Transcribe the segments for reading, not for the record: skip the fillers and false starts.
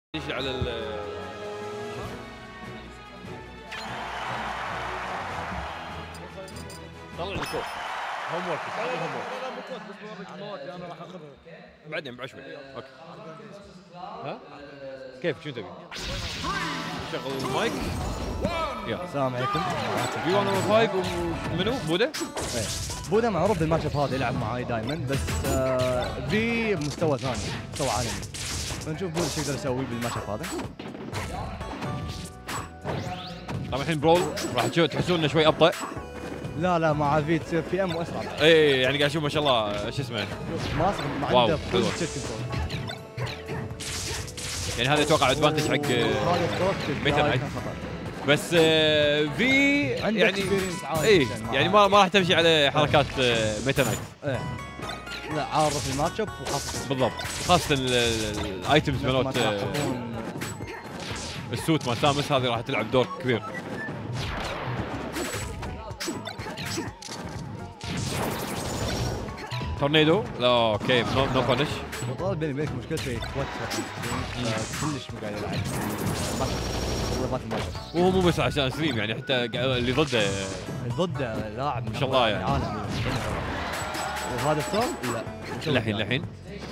يجي على طلع لي كود هوم ورك. لا مو كود، بس بوريك المواد اللي انا راح اخذها بعدين بعد شوي. اوكي ها كيف شو تبي؟ شغل المايك. يلا السلام عليكم. في 105 ومنو بودا؟ بودا معروف بالماتش اب هذا، يلعب معاي دائما، بس في مستوى ثاني، مستوى عالمي. فنشوف بودا شو يقدر يسوي بالماتش اب هذا. طبعا الحين برول راح تحسون انه شوي ابطا. لا مع في تصير في ام واسرع. اي يعني قاعد اشوف ما شاء الله شو اسمه ماسك واو، عنده فول حلوة. ست كنترول. يعني هذا اتوقع ادفانتج حق هذا ستوك ميتا نايت. بس في عنده يعني experience عالي اي جداً يعني معاه. ما راح تمشي على حركات ميتا نايت ايه لا، عارف الماتش اب وحافظ بالضبط، خاصه الايتمز مالوت السوت مال سامس هذه راح تلعب دور كبير. تورنيدو لا اوكي نو بانش. وطال بيني وبينك مشكلته يتوتر كلش مو قاعد يلعب الماتش اب. الماتش اب وهو مو بس عشان ستريم، يعني حتى اللي ضده ضده لاعب ما شاء الله يعني. عالمي. وهذا ستورم لا الحين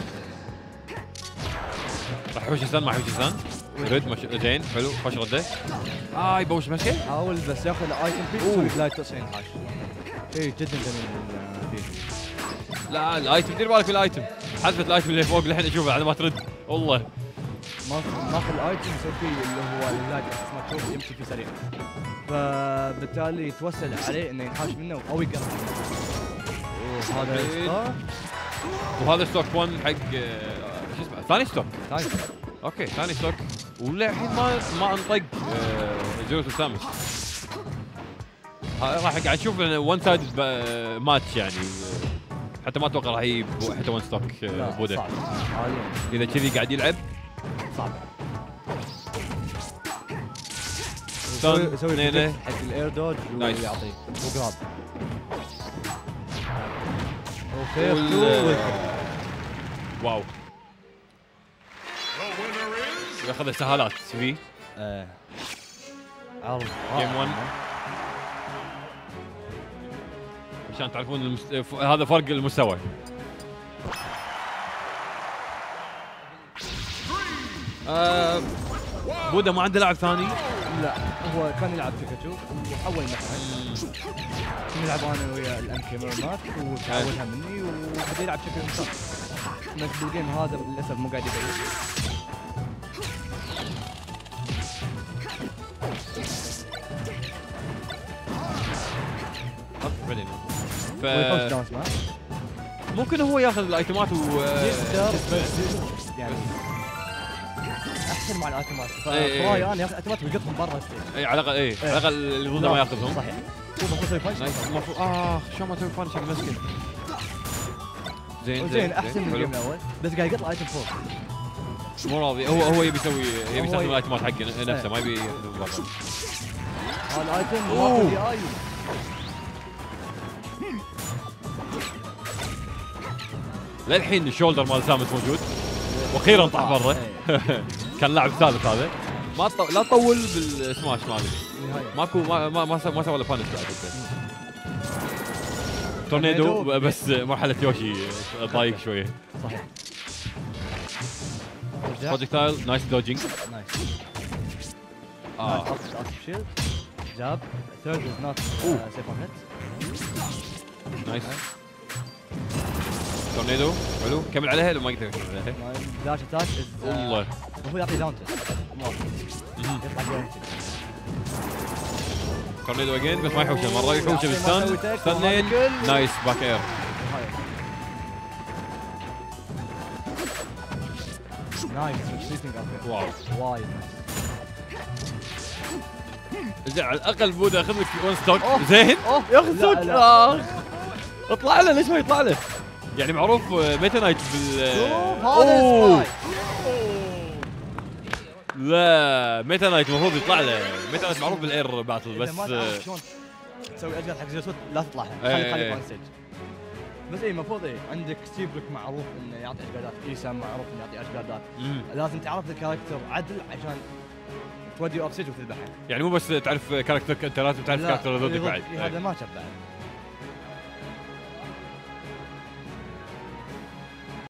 راح يحوش لسان ما يحوش لسان. ريد زين حلو خوش رده. يبوش مسكه. حاول بس ياخذ الايتم فيه يسوي لايت 90 حاش. اي جدا جميل فيه. لا الايتم دير بالك بالايتم، حذفت الايتم اللي فوق الحين اشوفه على ما ترد والله. ماخذ الايتم يسوي فيه اللي هو اللاج ما تشوف يمشي فيه سريع، فبالتالي يتوسل عليه انه ينحاش منه او يقرب. وهذا ستوك. وهذا ستوك 1 حق شو اسمه ثاني ستوك. اوكي ثاني ستوك وللحين ما انطق زيروس السامس. راح قاعد اشوف وان سايد ماتش يعني، حتى ما اتوقع راح يجيب حتى وان ستوك بودا. صعب حاليا اذا كذي قاعد يلعب صعب. يسوي يسوي حق الاير دوج نايس. ويعطيه وجراب. وفير واو ياخذ سهالات في عرض جيم 1 عشان تعرفون هذا فرق المستوى. بودا ما عنده لاعب ثاني. لا هو كان يلعب بيكاتشو وحول مثلا. كان يلعب انا ويا الام كي مات وتعودها مني وبدا يلعب بشكل ممتاز. بس بالجيم هذا للاسف مو قاعد يبين. بعدين ويفوز داونس معه. ممكن هو ياخذ الايتمات يقدر يعني احسن مع الايتمات. فراي انا ياخذ ايتمات ويقطهم برا الستيج. اي على الاقل على الاقل اللي ضده ما ياخذهم. صحيح. هو المفروض يسوي فايت. نايس المفروض شلون ما تسوي فانش حق مسكين. زين احسن من الجيم الاول، بس قاعد يقطع ايتم فوق. مو راضي. هو يبي يستخدم الايتمات حقه نفسه، ما يبي ياخذ برا. هذا الايتم ماخذ جاي. للحين الشولدر مال سامس موجود واخيرا طاح برا. كان لاعب ثالث هذا. لا تطول بالسماش مالي. ماكو ما سوى له بانش بعد. تورنيدو بس مرحله يوشي ضايق شويه. صحيح. بروجكتايل نايس دوجينج. نايس. شيلد جاب ثيرد از نوت سيف اون هيت. نايس. تورنيدو حلو كمل عليها لو ما يقدر يكمل عليها. داش اتاك والله المفروض يعطي داونتر. يطلع جوينتد. تورنيدو اجين بس ما يحوش المره، يحوش بالستان. ستانين نايس باك اير. نايس. واو وايد زين على الاقل بودا ياخذ لك ون ستوك. زين ياخذ لا، سوق. لا. اطلع له ليش ما يطلع له؟ يعني معروف ميتا نايت هذا لا ميتا نايت المفروض يطلع له. ميتا نايت معروف بالاير باتل بس ما تعرف شلون تسوي اجهزه حق زيوسوت لا تطلعها. إيه. خلي اون ستيج. بس اي المفروض عندك ستيبريك معروف انه يعطي اشقادات، ايسام معروف انه يعطي اشقادات، لازم تعرف الكاركتر عدل عشان تودي اوف ستيج وتذبحه. يعني مو بس تعرف كاركترك انت، لازم تعرف كاركتر ضدك بعد. هذا ما شاف بعد.